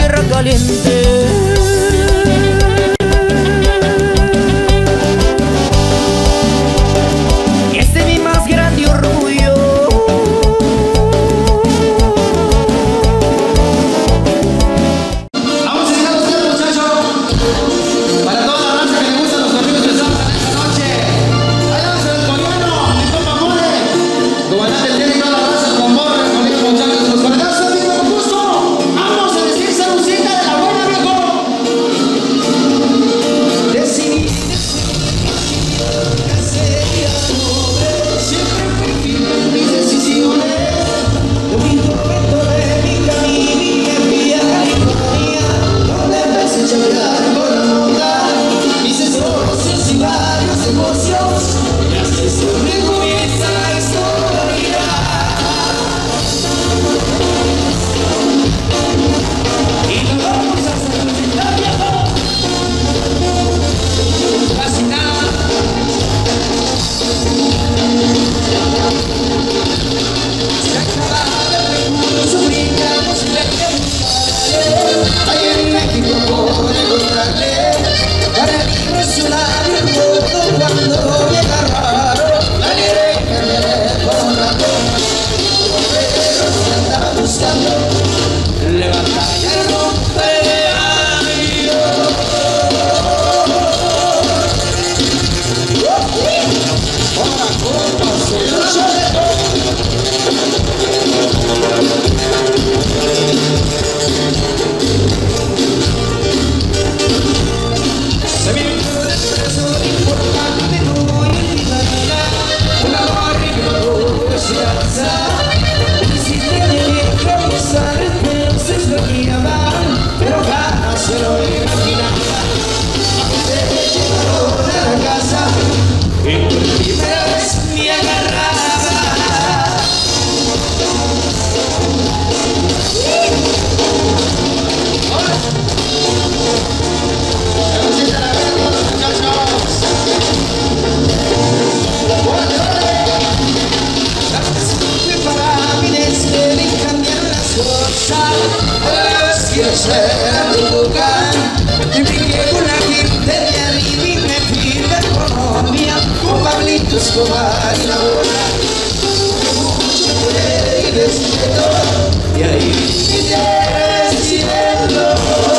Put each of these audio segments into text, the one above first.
tierra caliente. Y este es mi más grande orgullo. Vamos a llegar a ustedes, muchachos. Para toda la raza que le gustan los corridos de samba en esta noche. Allá va el coreano, mi compa More. Comandante el día y toda la raza con More, con muchachos, los coreanos, amigo, con gusto. Vamos a decir saludcita de la buena, viejo. Decidí que sería pobre. Siempre fui firme en mis decisiones. De un momento de mi camino y me fui a California, donde empecé a chambear con la moda. Hice socios y varios negocios, y así es donde comienza la historia. Y nos vamos a felicitar, viejo. Casi nada. Se acaba el recurso, brincamos y le quedamos. Ahí en México por encontrarle, para mí no es un avión cuando me agarraron. La libre que me dejó ratón, pero se andaba buscando, levanta y rompe se me vino de preso importante, no voy a olvidar una barriga que se alza. Si tiene que avisar, pero se extrañaba, pero jamás se lo imaginaba. Se llevaron a la casa y por primera vez me agarraba. Quiero ser Araucán, me piqué con la gente de arriba y me fui de Colombia con Pablito Escobar y la bola. Mucho puede y decirle todo, y ahí quisiera decirlo.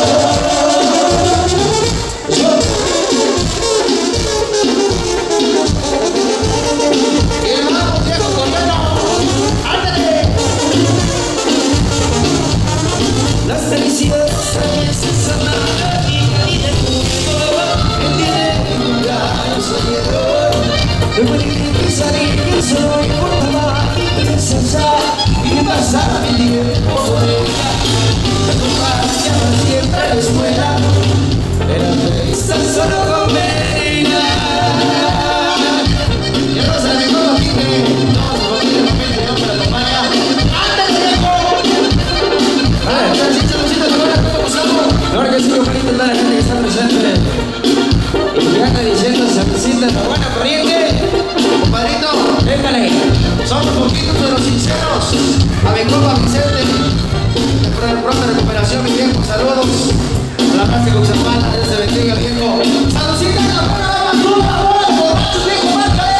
Y vamos, viejo coreano, ándale. Las felicidades también se sanan de mi vida y de mundo. El día de mi cumpleaños ayer, de morir y salir, yo solo importaba y pensar y pasar mi tiempo con ella. Me acompañaba siempre a la escuela, era feliz tan solo con verla. Y el rosa de mi mamá Pique, no, su familia no pide, no me la acompaña. ¡Ándale, viejo! Claro que sí, bonito toda la gente que está presente. Y ya está diciendo esa visita la buena corriente. Compadrito, déjale. Somos poquitos pero sinceros. A mi compa Vicente, de pronta recuperación, mi viejo. Saludos a la raza Coxapala. Dios te bendiga, viejo. ¡Saludcita de la buena dama! ¡Por favor! ¡Borrachos, viejo! ¡Márcale!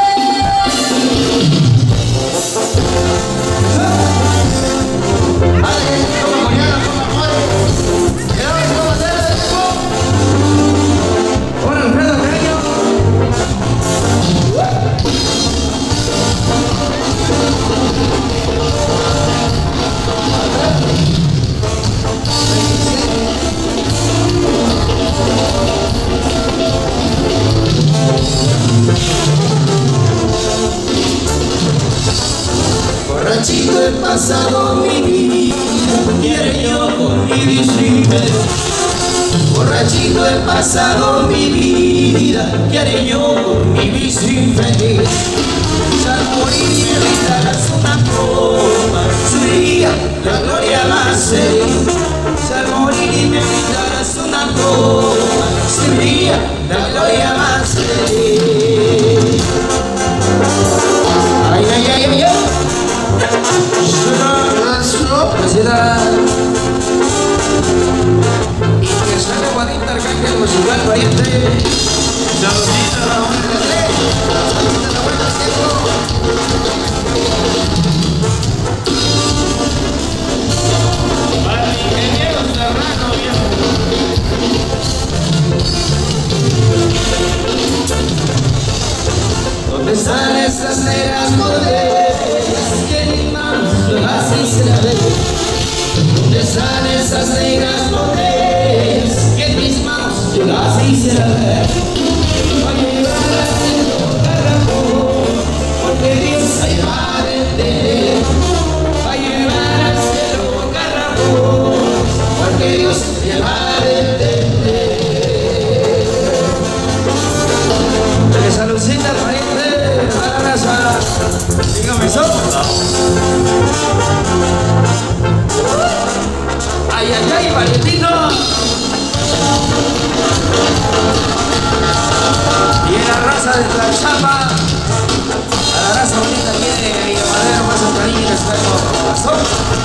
¡Dale! ¡Toma mañana, toma madre! ¡Cómo hacer el viejo! ¡Hola, Alfredo Reño! Borrachito he pasado mi vida, quiere yo con mi visita. Borrachito he pasado mi vida, quiere yo con mi vicio infeliz. Al morir me brindarás una copa, sería la gloria más feliz. Al morir y me brindarás una copa, sería la gloria más feliz. Ay, ay, ay, ay, ay. Felicidad. Saludita la buena para el ingeniero Serrano, viejo. ¿Dónde están esas negras modelos que mi mano las quisiera ver? ¿Dónde están esas negras modelos que en mis manos yo las quisiera ver? Para llevarlas en todo caracol, porque Dios se va a vender. Para llevarlas en todo caracol, porque Dios se va a vender. Que saludcita, pariente, la raza. Dígame eso. Ay, ay, ay, valientito. Y en la raza de la chapa, a la raza bonita viene y a madera más el cariño que está en el corazón.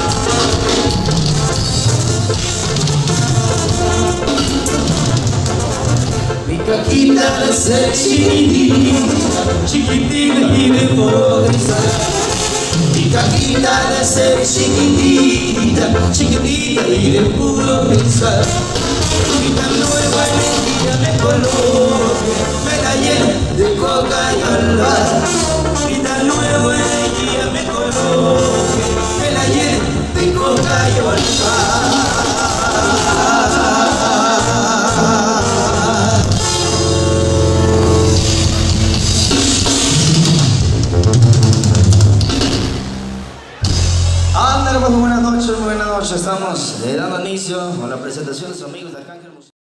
Mi cajita de ser chiquitita, chiquitita y de pobreza. Mi cajita de ser chiquitita, chiquitita y de puro pensar. Y tan nueva energía me coloque, me la llene de coca y albar. Y tan nueva energía me coloque, me la llene de coca y albar. Ándale, pues buenas noches, estamos dando inicio a la presentación de sus amigos de Arcángel.